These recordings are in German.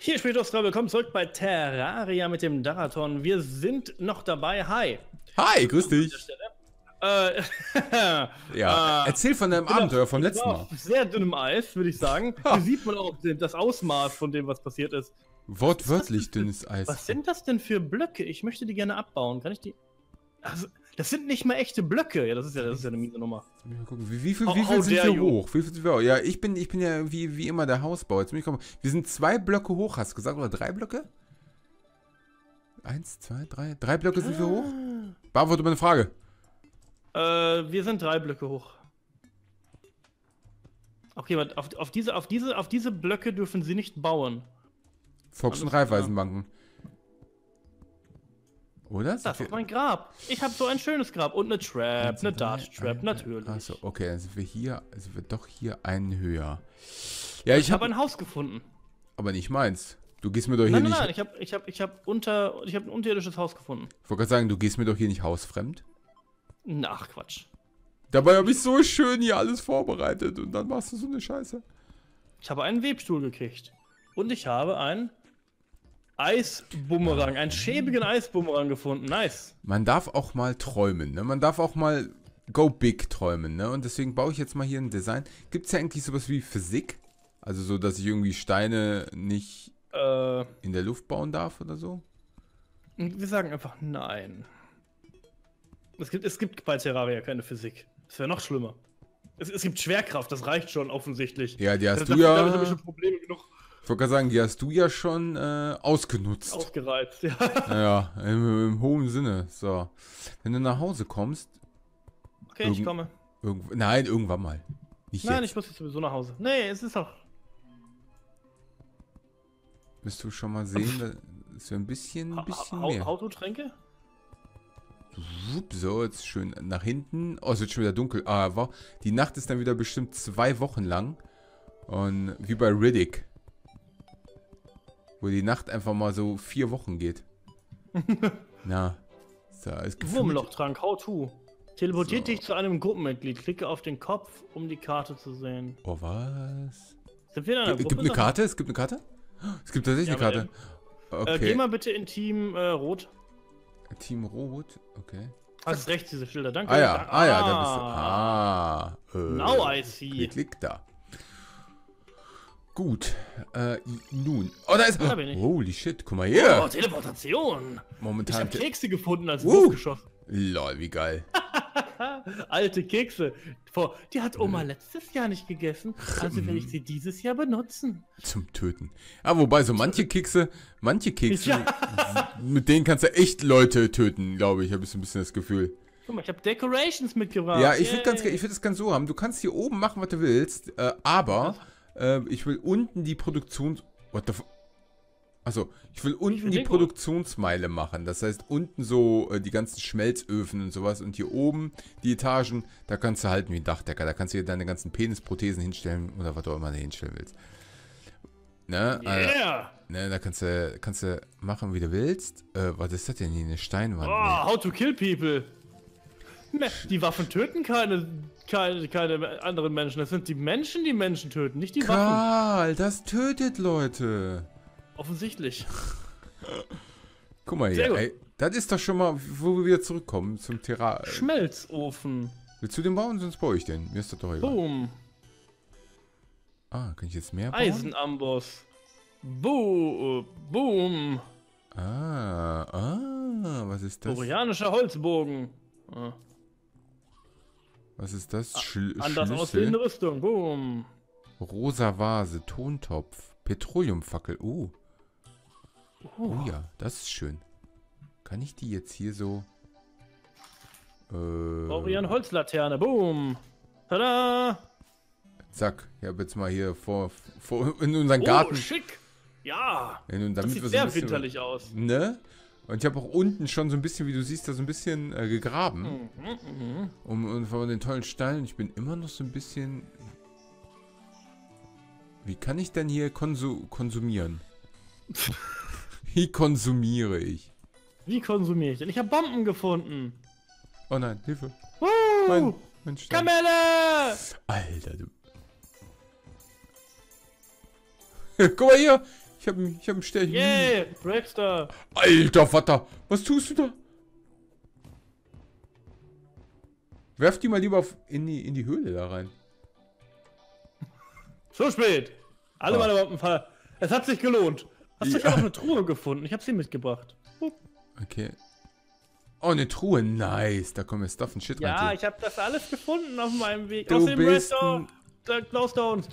Hier spielt Oscar, willkommen zurück bei Terraria mit dem Darathon. Wir sind noch dabei. Hi. Hi, grüß dich. Ja, Erzähl von deinem Abenteuer vom letzten Mal. auf sehr dünnem Eis, würde ich sagen. Hier sieht man auch das Ausmaß von dem, was passiert ist. Wortwörtlich dünnes Eis. Was sind das denn für Blöcke? Ich möchte die gerne abbauen. Kann ich die... Also, das sind nicht mal echte Blöcke. Ja, das ist ja eine miese Nummer. Mal gucken, wie viel sind wir hoch? Wie viel sind wir hoch? Ja, ich bin ja wie immer der Hausbauer. Jetzt muss ich kommen. Wir sind 2 Blöcke hoch, hast du gesagt, oder 3 Blöcke? 1, 2, 3. 3 Blöcke sind wir hoch? Beantworte meine Frage. Wir sind 3 Blöcke hoch. Okay, warte, auf diese Blöcke dürfen sie nicht bauen. Volks- und Raiffeisenbanken. Oder? Das ist mein Grab. Ich habe so ein schönes Grab. Und eine Trap, eine Dart Trap, natürlich. Achso, okay, dann sind wir hier, also wir doch hier einen höher. Ja, ich habe ein Haus gefunden. Aber nicht meins. Du gehst mir doch hier nicht... Nein, ich hab ein unterirdisches Haus gefunden. Ich wollte gerade sagen, du gehst mir doch hier nicht hausfremd. Ach, Quatsch. Dabei habe ich so schön hier alles vorbereitet und dann machst du so eine Scheiße. Ich habe einen Webstuhl gekriegt. Und ich habe einen Eisbumerang, einen schäbigen Eisbumerang gefunden. Nice. Man darf auch mal träumen, ne? Man darf auch mal go big träumen, ne? Und deswegen baue ich jetzt mal hier ein Design. Gibt es ja eigentlich sowas wie Physik? Also so, dass ich irgendwie Steine nicht in der Luft bauen darf oder so? Wir sagen einfach nein. Es gibt bei Terraria keine Physik. Das wäre noch schlimmer. Es gibt Schwerkraft, das reicht schon offensichtlich. Ja, die hast du damit ja... habe ich schon Probleme genug. Ich wollte gerade sagen, die hast du ja schon ausgenutzt. Ausgereizt, ja. Ja, im hohen Sinne. So. Wenn du nach Hause kommst... Okay, ich komme. Nein, irgendwann mal. Nicht Nein, jetzt. ich muss jetzt sowieso nach Hause. Nee, es ist doch... Wirst du schon mal sehen, dass wir ein bisschen mehr... Autotränke? So, jetzt schön nach hinten. Oh, es wird schon wieder dunkel. Aber die Nacht ist dann wieder bestimmt 2 Wochen lang. Und wie bei Riddick. Wo die Nacht einfach mal so 4 Wochen geht. Na. So, Wurmlochtrank, how to. Teleportiert dich zu einem Gruppenmitglied. Klicke auf den Kopf, um die Karte zu sehen. Oh, was? Sind wir in einer Gruppe? Gibt eine Karte? Es gibt eine Karte? Es gibt tatsächlich eine Karte. Okay. Geh mal bitte in Team Rot. Team Rot? Okay. Hast rechts diese Schilder, danke. Ja, da bist du. Now I see. Klick da. Gut. Nun. Oh, da ist... Da bin ich. Holy shit, guck mal hier. Oh, Teleportation. Momentan... Ich hab Kekse gefunden als Wurfgeschoss. Lol, wie geil. Alte Kekse. Die hat Oma letztes Jahr nicht gegessen, also will ich sie dieses Jahr benutzen. Zum Töten. Ja, wobei so manche Kekse, Ja. mit denen kannst du echt Leute töten, glaube ich. Habe ich so ein bisschen das Gefühl. Guck mal, ich habe Decorations mitgebracht. Ja, ich würde das ganz so haben. Du kannst hier oben machen, was du willst, aber ich will unten die What the fuck? Also, ich will unten die Produktionsmeile machen. Das heißt, unten so die ganzen Schmelzöfen und sowas. Und hier oben die Etagen, da kannst du halten wie ein Dachdecker. Da kannst du hier deine ganzen Penisprothesen hinstellen oder was du auch immer da hinstellen willst. Ne? Yeah. Ne, da kannst du machen, wie du willst. Was ist das denn hier? Eine Steinwand? Oh, how to kill people. Die Waffen töten keine anderen Menschen. Das sind die Menschen töten, nicht die Waffen. Karl, das tötet Leute. Offensichtlich. Guck mal hier, ey. Das ist doch schon mal, wo wir wieder zurückkommen zum Terrain. Schmelzofen. Willst du den bauen, sonst baue ich den. Mir ist das doch egal. Boom. Ah, kann ich jetzt mehr bauen? Eisenamboss. Boom. Was ist das? Koreanischer Holzbogen. Ah. Was ist das? Anders aussehende Rüstung. Boom. Rosa Vase, Tontopf, Petroleumfackel. Oh ja, das ist schön. Kann ich die jetzt hier so... Orion Holzlaterne. Boom. Tada. Zack. Ich habe jetzt mal hier in unseren Garten... Oh, schick. Ja. Das sieht sehr winterlich aus. Ne? Und ich habe auch unten schon so ein bisschen, wie du siehst, da so ein bisschen gegraben. Und von den tollen Steinen. Ich bin immer noch so ein bisschen... Wie kann ich denn hier konsumieren? Wie konsumiere ich? Wie konsumiere ich denn? Ich habe Bomben gefunden. Oh nein, Hilfe. Mein Stein. Kamelle! Alter, du. Guck mal hier. Ich hab ein Sternchen. Yay, Breakstar. Alter Vater, was tust du da? Werf die mal lieber in die Höhle da rein. So spät. Alle meine Bombenfall. Es hat sich gelohnt. Hast du Ja. ja auch eine Truhe gefunden? Ich habe sie mitgebracht. Okay. Oh, eine Truhe, nice. Da kommen wir Stuff und Shit rein. Ja, ich habe das alles gefunden auf meinem Weg. Du Aus dem bist Redstone. Glowstones.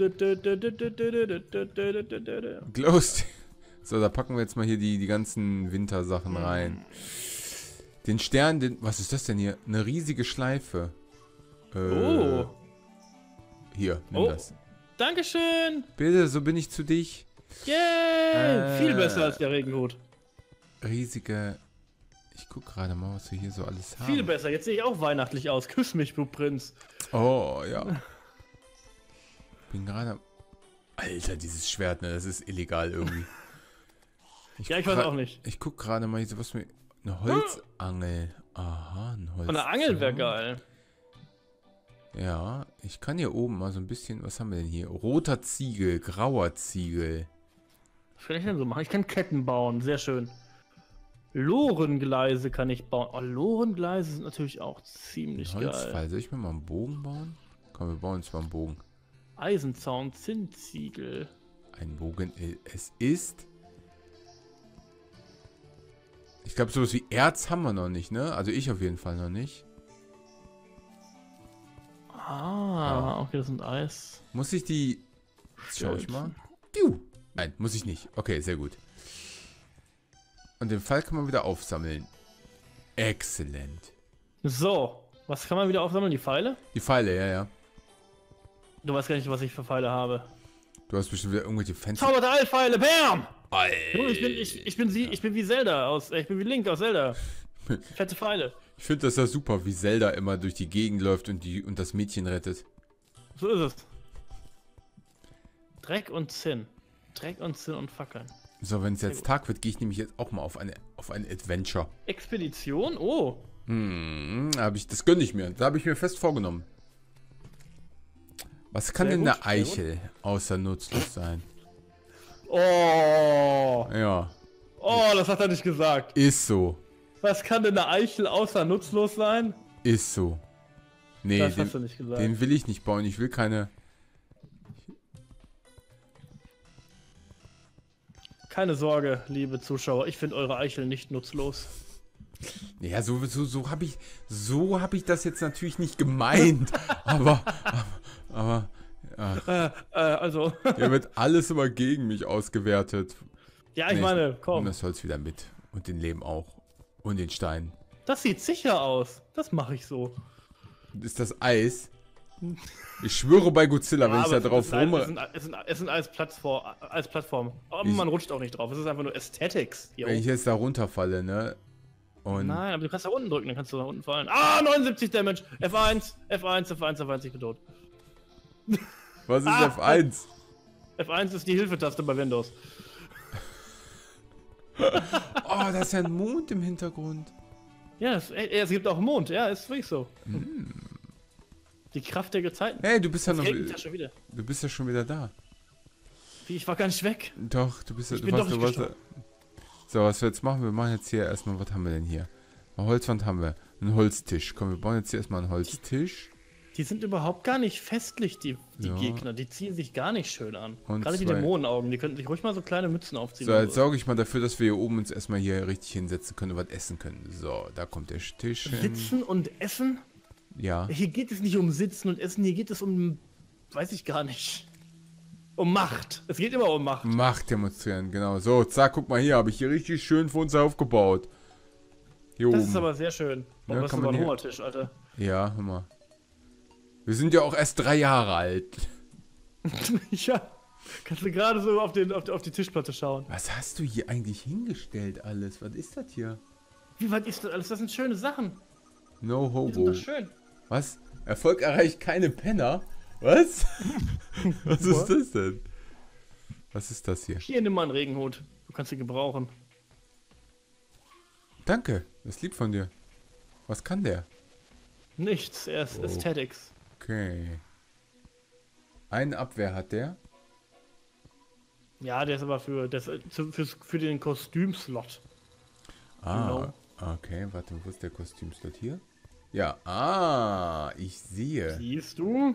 Glowst. So, da packen wir jetzt mal hier die ganzen Wintersachen rein. Den Stern, was ist das denn hier? Eine riesige Schleife. Oh. Hier, nimm das. Dankeschön. Bitte, so bin ich zu dich. Yay. Viel besser als der Regenhut. Riesige... Ich guck gerade mal, was wir hier so alles haben. Viel besser. Jetzt sehe ich auch weihnachtlich aus. Küss mich, du Prinz. Oh, ja. Bin gerade... Alter, dieses Schwert, ne? Das ist illegal irgendwie. Ich weiß auch nicht. Ich guck gerade mal, hier so was mit... Eine Holzangel. Aha, ein Holz. Von der Angel wäre geil. Ja, ich kann hier oben mal so ein bisschen... Was haben wir denn hier? Roter Ziegel, grauer Ziegel. Was kann ich denn so machen? Ich kann Ketten bauen. Sehr schön. Lorengleise kann ich bauen. Oh, Lorengleise sind natürlich auch ziemlich geil. Holzpfeil. Soll ich mir mal einen Bogen bauen? Komm, wir bauen uns mal einen Bogen. Eisenzaun, Zinnziegel. Ein Bogen. Es ist... Ich glaube, sowas wie Erz haben wir noch nicht, ne? Also ich auf jeden Fall noch nicht. Ah, okay, das sind Eis. Muss ich die... Schau ich mal. Piu. Nein, muss ich nicht. Okay, sehr gut. Und den Pfeil kann man wieder aufsammeln. Exzellent. So, was kann man wieder aufsammeln? Die Pfeile? Die Pfeile, ja, ja. Du weißt gar nicht, was ich für Pfeile habe. Du hast bestimmt wieder irgendwelche Fenster. Zauberte Eilpfeile, bam! Alter. Ich bin wie Zelda ich bin wie Link aus Zelda. Fette Pfeile. Ich finde das ja super, wie Zelda immer durch die Gegend läuft und das Mädchen rettet. So ist es. Dreck und Zinn. Dreck und Zinn und Fackeln. So, wenn es jetzt Tag wird, gehe ich nämlich jetzt auch mal auf ein Adventure. Expedition? Oh. Das gönne ich mir. Da habe ich mir fest vorgenommen. Was kann denn eine Eichel außer nutzlos sein? Oh. Ja. Oh, das hat er nicht gesagt. Ist so. Was kann denn eine Eichel außer nutzlos sein? Ist so. Nee, Das hast du nicht gesagt. den will ich nicht bauen. Ich will keine... Keine Sorge, liebe Zuschauer. Ich finde eure Eichel nicht nutzlos. Ja, so habe ich das jetzt natürlich nicht gemeint. aber Also. hier wird alles immer gegen mich ausgewertet. Ja, ich meine, komm. Und das Holz wieder mit. Und den Lehm auch. Und den Stein. Das sieht sicher aus. Das mache ich so. Ist das Eis? Ich schwöre bei Godzilla, wenn ich da drauf rum... Es sind als Plattform. Aber man rutscht auch nicht drauf. Es ist einfach nur Aesthetics. Wenn ich jetzt da runterfalle, ne? Und Nein, aber du kannst da unten drücken, dann kannst du da unten fallen. Ah, 79 Damage. F1, ich bin tot. was ist F1? F1 ist die Hilfetaste bei Windows. Oh, da ist ja ein Mond im Hintergrund. Ja, es gibt auch einen Mond. Ja, ist wirklich so. Die Kraft der Gezeiten. Hey, du bist ja Es noch... regnet ja schon wieder. Du bist ja schon wieder da. Wie, ich war gar nicht weg. Doch, du bist ja... Ich bin doch nicht gestorben. So, was wir jetzt machen, wir machen jetzt hier erstmal... Was haben wir denn hier? Eine Holzwand haben wir. Einen Holztisch. Komm, wir bauen jetzt hier erstmal einen Holztisch. Die sind überhaupt gar nicht festlich, die Ja. Gegner. Die ziehen sich gar nicht schön an. Und Gerade die zwei- Dämonenaugen, die könnten sich ruhig mal so kleine Mützen aufziehen. So, oder jetzt sorge ich mal dafür, dass wir hier oben uns erstmal hier richtig hinsetzen können und was essen können. So, da kommt der Tisch hin. Sitzen und essen? Ja. Hier geht es nicht um Sitzen und Essen, hier geht es um, weiß ich gar nicht. Um Macht. Es geht immer um Macht. Macht demonstrieren, genau. So, zack, guck mal hier, habe ich hier richtig schön für uns aufgebaut. Hier Das oben. ist aber sehr schön. Oh, Ja, das ist kann aber man ein hier- hoher Tisch, Alter. Ja, hör mal. Wir sind ja auch erst 3 Jahre alt. Ja. Kannst du gerade so auf die Tischplatte schauen. Was hast du hier eigentlich hingestellt alles? Was ist das hier? Wie weit ist das alles? Das sind schöne Sachen. No Die sind hobo. doch schön. Was? Erfolg erreicht keine Penner? Was? Was ist das denn? Was ist das hier? Hier, nimm mal einen Regenhut. Du kannst ihn gebrauchen. Danke, das ist lieb von dir. Was kann der? Nichts, er ist Aesthetics. Okay. Eine Abwehr hat der. Ja, der ist aber für den Kostümslot. Ah, okay, warte, wo ist der Kostümslot hier? Ja, ich sehe. Siehst du?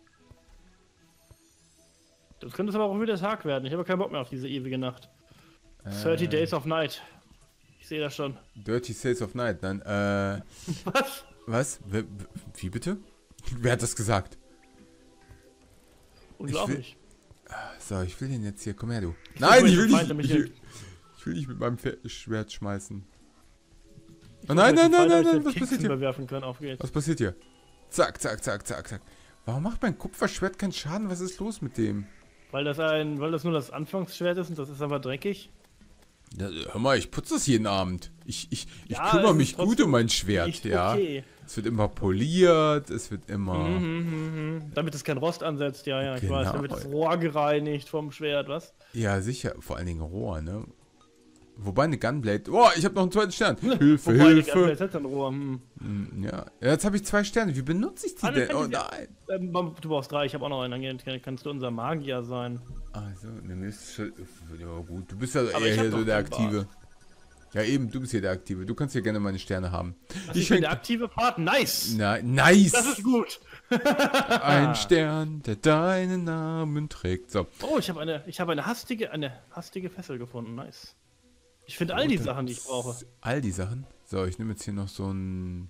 Das könnte es aber auch wieder Tag werden. Ich habe keinen Bock mehr auf diese ewige Nacht. 30 Days of Night. Ich sehe das schon. Dirty Sales of Night, dann, Was? Was? Wie bitte? Wer hat das gesagt? Unglaublich. So, ich will den jetzt hier. Komm her, du. Nein, ich will Feinde nicht. mich Ich will nicht mit meinem Schwert schmeißen. Oh, nein, was passiert hier? Bewerfen können. Auf geht's. Was passiert hier? Zack, zack, zack, zack, zack. Warum macht mein Kupferschwert keinen Schaden? Was ist los mit dem? Weil das nur das Anfangsschwert ist und das ist aber dreckig. Ja, hör mal, ich putze das jeden Abend. Ich Ja, kümmere es mich ist gut um mein Schwert, Nicht ja. okay. Es wird immer poliert, es wird immer... Damit es kein Rost ansetzt, ja, ich weiß. Genau. Damit das Rohr gereinigt vom Schwert, was? Ja, sicher. Vor allen Dingen Rohr, ne? Wobei eine Gunblade... Oh, ich habe noch einen zweiten Stern. Hilfe, Wobei, Hilfe. Jetzt hat ein Rohr. Ja, jetzt habe ich 2 Sterne. Wie benutze ich die denn? Oh nein. Du brauchst 3, ich habe auch noch einen. Kannst du unser Magier sein? Also, ne, ist schon... Ja, gut. Du bist ja Aber eher ich hab hier so doch der keinen Aktive. Ja, eben, du bist hier der Aktive. Du kannst hier gerne meine Sterne haben. Ich bin der aktive Part. Nice! Nice! Das ist gut! Ein Stern, der deinen Namen trägt. So. Oh, ich habe eine hastige Fessel gefunden. Nice. Ich finde all die Sachen, die ich brauche. All die Sachen? So, ich nehme jetzt hier noch so ein...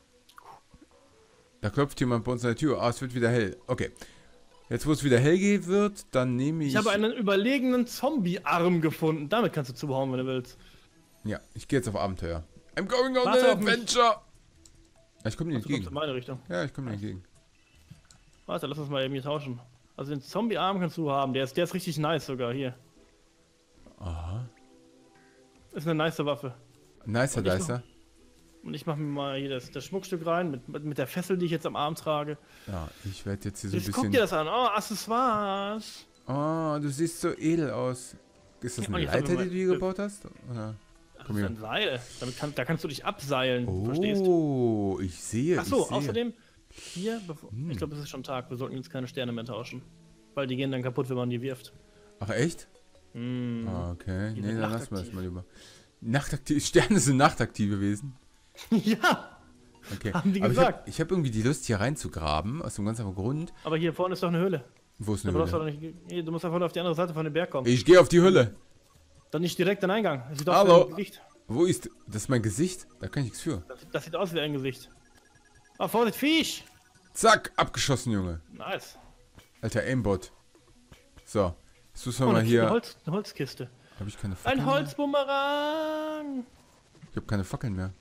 Da klopft jemand bei uns an der Tür. Ah, es wird wieder hell. Okay. Jetzt, wo es wieder hell wird, dann nehme ich... Ich habe einen überlegenen Zombie-Arm gefunden. Damit kannst du zuhauen, wenn du willst. Ja, ich gehe jetzt auf Abenteuer. I'm going on Warte an auf mich. adventure! Ja, ich komme dir Du kommst in entgegen. meine Richtung. Ja, ich komme dir entgegen. Warte, lass uns mal eben hier tauschen. Also den Zombie-Arm kannst du haben. Der ist richtig nice sogar. Hier. Aha. Ist eine nice Waffe. Nicer Dicer. Und ich mache mir mal hier das Schmuckstück rein mit der Fessel, die ich jetzt am Arm trage. Ja, ich werde jetzt hier so ein Jetzt guck dir bisschen... das an. Oh, Accessoires. Oh, du siehst so edel aus. Ist das Ja, eine jetzt haben Leiter, wir mal- die du hier gebaut hast? Oder? Das Komm ist hier. ein Seil. Da kannst du dich abseilen. Verstehst du? Oh, ich sehe. Achso, ich sehe. außerdem, hier, ich glaube, es ist schon Tag. Wir sollten jetzt keine Sterne mehr tauschen. Weil die gehen dann kaputt, wenn man die wirft. Ach, echt? Mm. Ah, okay. Die Nee, sind dann lassen wir das nachtaktiv. mal lieber. Nachtaktiv. Sterne sind nachtaktive Wesen. Ja, Okay. haben die Aber gesagt. ich hab irgendwie die Lust, hier reinzugraben. Aus einem ganz einfachen Grund. Aber hier vorne ist doch eine Höhle. Wo ist Da eine brauchst du, Höhle? doch nicht, du musst einfach nur auf die andere Seite von dem Berg kommen. Ich gehe auf die Höhle. Dann nicht direkt den Eingang. Das sieht aus Hallo. wie ein Gesicht. Wo ist... Das ist mein Gesicht? Da kann ich nichts für. Das sieht aus wie ein Gesicht. Oh, Vorsicht, Fisch! Zack, abgeschossen, Junge. Nice. Alter, Aimbot. So. Jetzt müssen wir Oh, mal eine hier... eine Holzkiste. Habe ich keine Fackeln Ein mehr? Holzbumerang! Ich habe keine Fackeln mehr.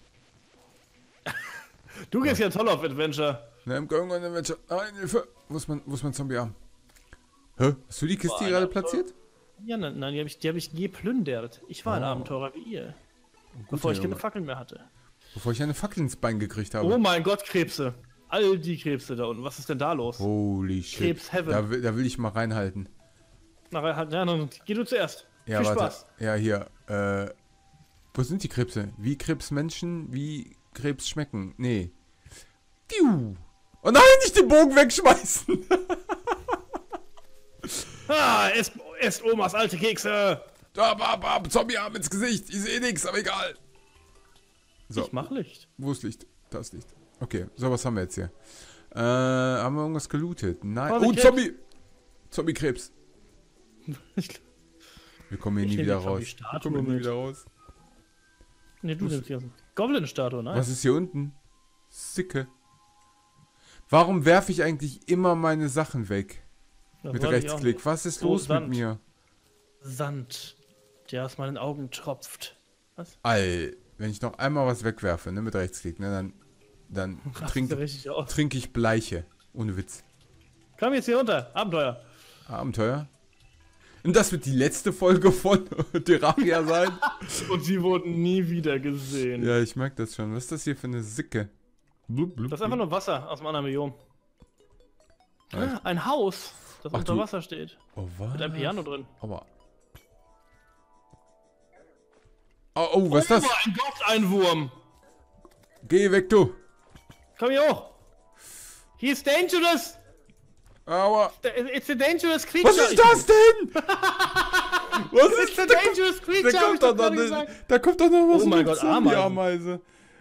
Du gehst ja toll auf Adventure. Ne, I'm going on an adventure. Nein, Hilfe. Wo ist mein Zombie-Arm? Hä? Hast du die Kiste Boah, hier gerade Alter. platziert? Ja, nein, die hab ich geplündert. Ich war ein Oh. Abenteurer wie ihr. Guter Bevor ich keine Junge. Fackeln mehr hatte. Bevor ich eine Fackel ins Bein gekriegt habe. Oh mein Gott, Krebse. All die Krebse da unten. Was ist denn da los? Holy shit. Krebs Heaven. Da will ich mal reinhalten. Na, halt, ja, dann geh du zuerst. Ja, Viel warte. Spaß. Ja, hier. Wo sind die Krebse? Wie Krebsmenschen, wie Krebs schmecken? Nee. Piu. Oh nein, nicht den Bogen wegschmeißen. Ah, esst Omas alte Kekse. Zombie-Arm ins Gesicht. Ich sehe nichts, aber egal. So, Ich mach Licht. wo ist Licht? Da ist Licht. Okay, so, was haben wir jetzt hier? Haben wir irgendwas gelootet? Nein. Oh, Oh, Krebs. Zombie! Zombie-Krebs. Ich- Wir kommen hier Ich nie nehm wieder die raus. Wir Zombie-Statue kommen hier nie mit. wieder raus. Nee, du nimmst die ganzen Goblin-Statue, nein? Was ist hier unten? Sicke. Warum werfe ich eigentlich immer meine Sachen weg? Das Mit wollte ich auch Rechtsklick. nicht. Was ist Oh, los Sand. mit mir? Sand, der aus meinen Augen tropft. Was? All, wenn ich noch einmal was wegwerfe, ne, mit Rechtsklick, ne, dann Sieht ja richtig aus. trinke ich Bleiche. Ohne Witz. Komm jetzt hier runter, Abenteuer. Abenteuer. Und das wird die letzte Folge von Terraria sein? Und sie wurden nie wieder gesehen. Ja, ich merke das schon. Was ist das hier für eine Sicke? Blub, blub, Das ist einfach nur Wasser aus einem anderen Biom. Ja. Ein Haus, das Ach, unter du- Wasser steht. Oh, was? Mit einem Piano drin. Aber. Oh, was ist das? Ein Gott-Einwurm. Geh weg, du! Komm hier hoch. He's dangerous. Aua! It's a dangerous creature. Was ist das denn? Was ist der Dangerous Creature? Da kommt doch noch da kommt doch noch was Oh mein Gott, Zombie-Ameise.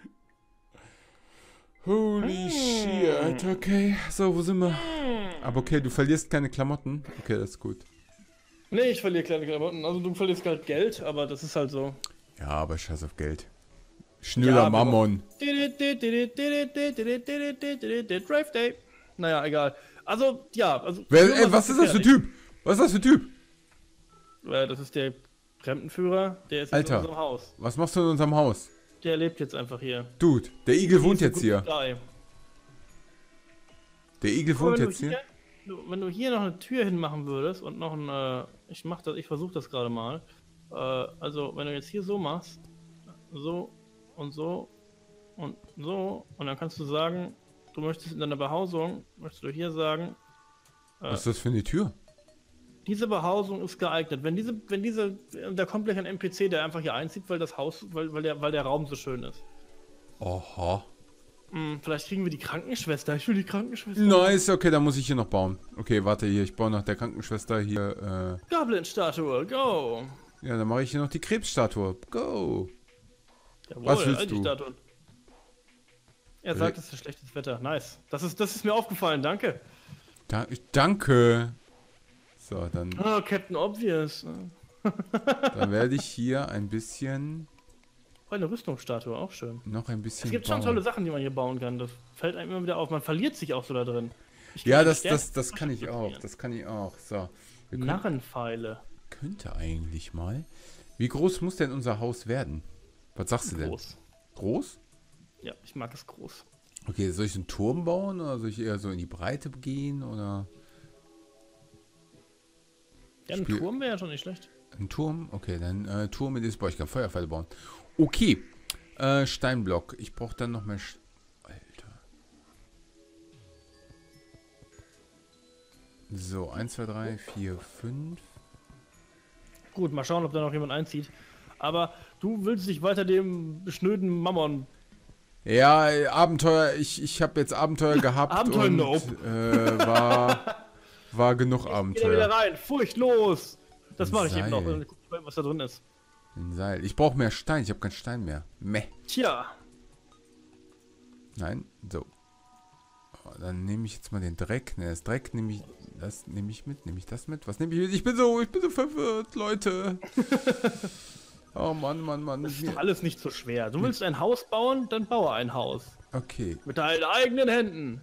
Holy shit, okay. So, wo sind wir? Aber okay, du verlierst keine Klamotten. Okay, das ist gut. Nee, ich verliere kleine Klamotten. Also du verlierst halt Geld, aber das ist halt so. Ja, aber scheiß auf Geld. Schnöder Mammon. Drive Day. Naja, egal. Also, ja. Also, was ist das für ein Typ? Was ist das für ein Typ? Das ist der Fremdenführer, der ist jetzt in unserem Haus. Was machst du in unserem Haus? Der lebt jetzt einfach hier. Dude, der Igel wohnt jetzt hier. Guy. Der Igel wohnt jetzt hier? Wenn du hier noch eine Tür hinmachen würdest und noch ein, ich versuche das gerade mal. Also, wenn du jetzt hier so machst, so und so und so, und dann kannst du sagen, du möchtest in deiner Behausung, möchtest du hier sagen, was ist das für eine Tür? diese Behausung ist geeignet. Da kommt gleich ein NPC, der einfach hier einzieht, weil das Haus, weil der Raum so schön ist. Aha. Vielleicht kriegen wir die Krankenschwester. Ich will die Krankenschwester. Nice, okay, dann muss ich hier noch bauen. Okay, warte hier, ich baue nach der Krankenschwester hier, Goblin-Statue, go! Ja, dann mache ich hier noch die Krebsstatue. Go! Jawohl, was willst du? Statuen. Er sagt, es ist schlechtes Wetter. Nice. Das ist mir aufgefallen, danke. Danke! So, dann... Oh, Captain Obvious. Dann werde ich hier ein bisschen... Eine Rüstungsstatue, auch schön. Noch ein bisschen Es gibt schon tolle Sachen, die man hier bauen kann. Das fällt einem immer wieder auf. Man verliert sich auch so da drin. Ja, das kann ich auch. Das kann ich auch. So. Narrenpfeile. Könnte eigentlich mal. Wie groß muss denn unser Haus werden? Was sagst du denn? Groß. Groß? Ja, ich mag es groß. Okay, soll ich einen Turm bauen oder soll ich eher so in die Breite gehen oder? Ja, ein Turm wäre ja schon nicht schlecht. Ein Turm? Okay, dann Turm mit Display. Ich kann Feuerpfeile bauen. Okay. Steinblock. Ich brauche dann noch mehr... Alter. So, 1, 2, 3, 4, 5. Gut, mal schauen, ob da noch jemand einzieht. Aber du willst dich weiter dem schnöden Mammon... Ja, Abenteuer. Ich habe jetzt Abenteuer gehabt. Abenteuer, und, nope. War genug Abenteuer. Geh wieder rein. Furchtlos. Das mache ich eben noch. Dann guck ich mal, was da drin ist. Ein Seil. Ich brauche mehr Stein. Ich habe keinen Stein mehr. Meh. Tja. Nein. So. Dann nehme ich jetzt mal den Dreck. Ne, das Dreck nehme ich. Das nehme ich mit. Nehme ich das mit? Was nehme ich mit? Ich bin so verwirrt, Leute. Oh Mann. Das ist doch alles nicht so schwer. Du willst ein Haus bauen, dann baue ein Haus. Okay. Mit deinen eigenen Händen.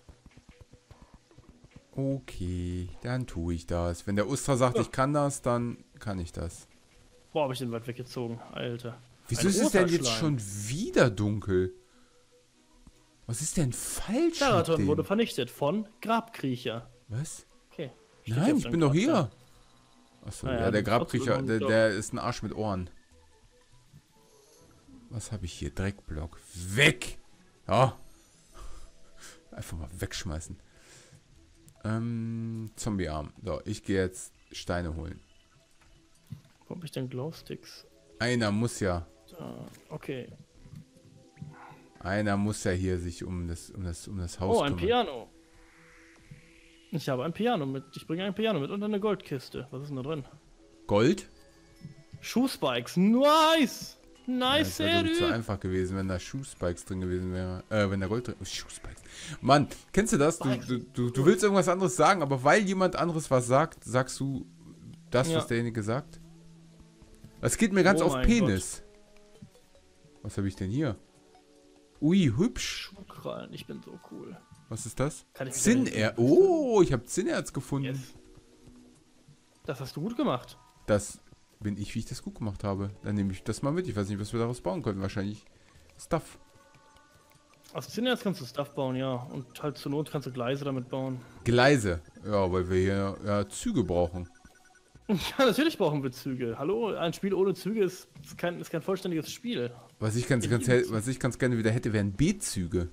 Okay, dann tue ich das. Wenn der Ustra sagt, ich kann das, dann kann ich das. Boah, hab ich den weit weggezogen, Alter. Wieso ist es denn jetzt schon wieder dunkel? Was ist denn falsch? Sarathon wurde vernichtet von Grabkriecher. Was? Okay. Nein, ich bin doch hier. Achso, naja, ja, der Grabkriecher, der ist ein Arsch mit Ohren. Was habe ich hier? Dreckblock. Weg! Ja. Einfach mal wegschmeißen. Zombiearm. So, ich gehe jetzt Steine holen. Wo hab ich denn Glowsticks? Einer muss ja. Okay. Einer muss ja hier sich um das Haus kümmern. Ein Piano. Ich habe ein Piano mit. Ich bringe ein Piano mit und eine Goldkiste. Was ist denn da drin? Gold? Schuhspikes. Nice! Nice, ja, das wäre zu einfach gewesen, wenn da Schuhspikes drin gewesen wäre. Wenn da Gold drin... Schuhspikes. Mann, kennst du das? Du willst irgendwas anderes sagen, aber weil jemand anderes was sagt, sagst du das, was derjenige sagt? Das geht mir ganz auf Penis. Gott. Was habe ich denn hier? Ui, hübsch. Schuhkrallen, ich bin so cool. Was ist das? Zinnerz. Oh, ich habe Zinnerz gefunden. Yes. Das hast du gut gemacht. Das bin ich, wie ich das gut gemacht habe. Dann nehme ich das mal mit. Ich weiß nicht, was wir daraus bauen können. Wahrscheinlich Stuff. Aus Zinnerz kannst du Stuff bauen, ja. Und halt zur Not kannst du Gleise damit bauen. Gleise? Ja, weil wir hier Züge brauchen. Ja, natürlich brauchen wir Züge. Hallo, ein Spiel ohne Züge ist kein vollständiges Spiel. Was ich ganz gerne wieder hätte, wären B-Züge.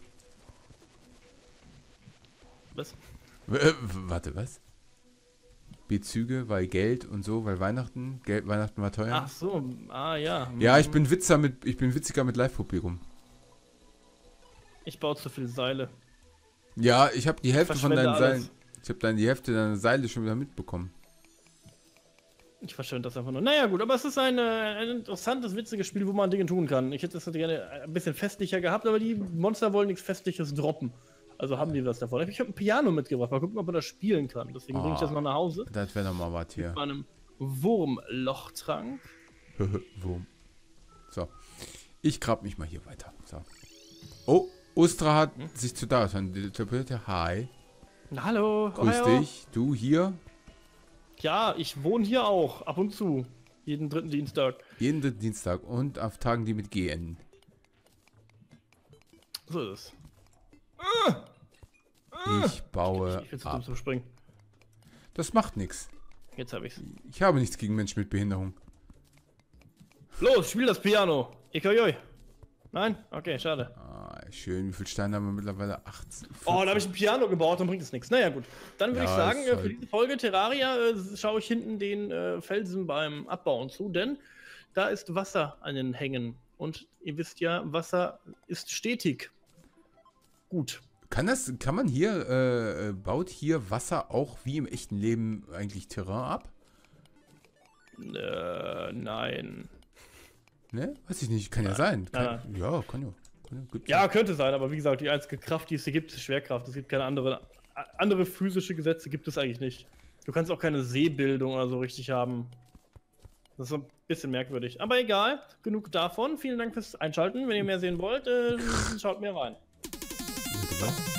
Was? Warte, was? B-Züge, weil Geld und so, weil Weihnachten war teuer. Ach so, ja. Ja, ich bin witziger mit Live-Publikum. Ich baue zu viele Seile. Ja, ich habe die Hälfte von deinen Seilen. Ich habe dann die Hälfte deiner Seile schon wieder mitbekommen. Ich verschwende das einfach nur. Naja, gut, aber es ist ein interessantes, witziges Spiel, wo man Dinge tun kann. Ich hätte das gerne ein bisschen festlicher gehabt, aber die Monster wollen nichts Festliches droppen. Also haben die was davon. Ich habe ein Piano mitgebracht. Mal gucken, ob man das spielen kann. Deswegen bringe ich das noch nach Hause. Das wäre doch mal was hier. Mit meinem Wurmlochtrank. Wurm. So. Ich grab mich mal hier weiter. So. Oh, Ustra hat sich zu da interpretiert. Hi. Na, hallo. Grüß dich. Du hier? Ja, ich wohne hier auch. Ab und zu. Jeden dritten Dienstag. Jeden dritten Dienstag. Und auf Tagen, die mit G enden. So ist es. Ich baue Ich will zu ab. dumm zum Springen. Das macht nichts. Jetzt habe ich's. Ich habe nichts gegen Menschen mit Behinderung. Los, spiel das Piano. Ikojoi. Nein? Okay, schade. Ah, schön. Wie viele Steine haben wir mittlerweile? 18. Oh, da habe ich ein Piano gebaut, dann bringt es nichts. Naja, gut. Dann würde Ja, ich sagen, ist halt- für diese Folge Terraria schaue ich hinten den Felsen beim Abbauen zu, denn da ist Wasser an den Hängen. Und ihr wisst ja, Wasser ist stetig. Gut. Kann man hier, baut hier Wasser auch wie im echten Leben eigentlich Terrain ab? Nein. Ne? Weiß ich nicht. Kann ja sein. Nein, Ja, kann ja. Gibt's Ja, könnte sein, aber wie gesagt, die einzige Kraft, die es hier gibt, ist Schwerkraft. Es gibt keine andere physische Gesetze gibt es eigentlich nicht. Du kannst auch keine Seebildung oder so richtig haben. Das ist so ein bisschen merkwürdig. Aber egal, genug davon. Vielen Dank fürs Einschalten. Wenn ihr mehr sehen wollt, schaut mehr rein. Ja, genau.